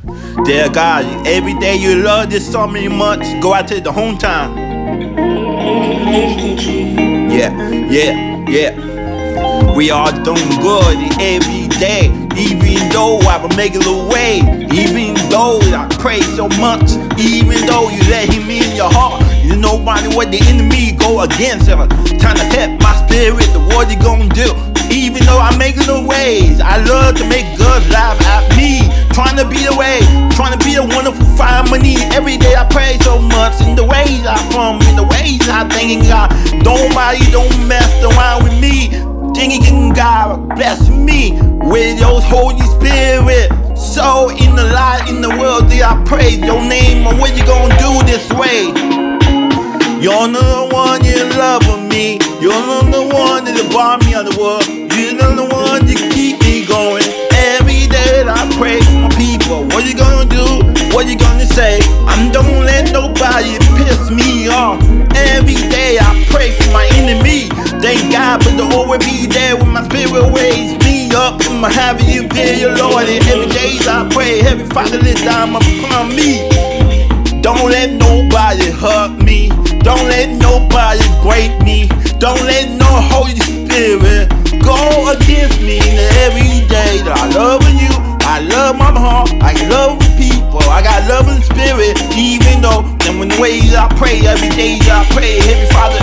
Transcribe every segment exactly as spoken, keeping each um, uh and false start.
Dear God, every day you love this so many months. Go out to the hometown. Yeah, yeah, yeah. We are doing good every day. Even though I will make it away. Even though I pray so much. Even though you let him in your heart. You know nobody what the enemy go against. Ever trying to help my spirit. The what you gonna do? Even though I'm making the ways, I love to make God laugh at me. Trying to be the way, trying to be a wonderful family. Every day I pray so much in the ways I from, in the ways I thinking God. Nobody don't mess around with me. Thinking God bless me with your Holy Spirit. So in the light in the world, did I praise your name? Or what you gonna do this way? You're the one you love me. You're the one that brought me out of the world. You're the one that keep me going. Every day that I pray for my people. What you gonna do? What you gonna say? I don't let nobody piss me off. Every day I pray for my enemy. Thank God for the always be there when my spirit wakes me up. I'm having you there, your Lord. And every day I pray, every Father let down upon me. Don't let nobody hurt me. Don't let nobody break me. Don't let no Holy Spirit go against me. And every day that I love you, I love my heart, I love people, I got love and spirit. Even though, and when the ways I pray, every day I pray, every Father.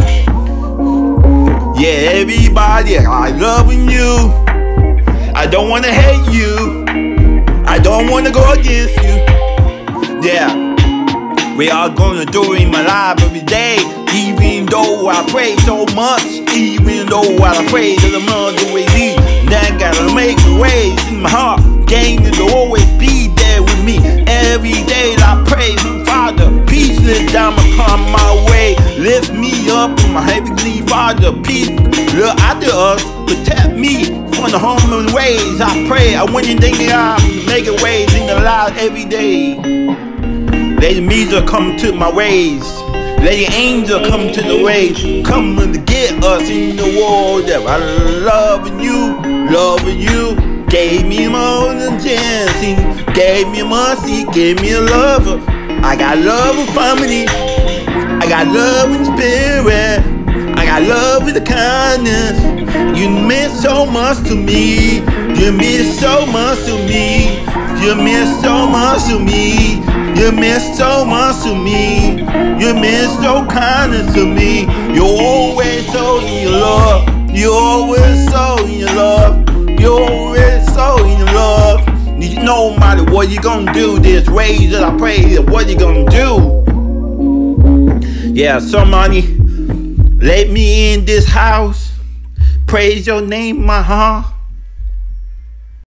Yeah, everybody, I love you. I don't wanna hate you. I don't wanna go against you. Yeah. We are gonna do in my life every day. Even though I pray so much. Even though I pray to the mother way me. Then gotta make the ways in my heart. Gang to always be there with me. Every day I pray, Father, peace let down upon my way. Lift me up in my heavenly Father. Peace look after us. Protect me from the harmful ways. I pray. I want you to think that I'm making ways in the life every day. Let the music come to my ways. Let the angel come to the ways. Come to get us in the world that I love you, loving you. Gave me more than dancing. Gave me mercy, gave me a lover. I got love and family. I got love and spirit. I got love with the kindness. You mean so much to me. You mean so much to me. You mean so much to me. You mean so much to me. You mean so kind to me. You're always so in your love. You're always so in your love. You're always so in your love. No matter what you gonna do, there's ways that I pray. What you gonna do? Yeah, somebody let me in this house. Praise your name, my heart.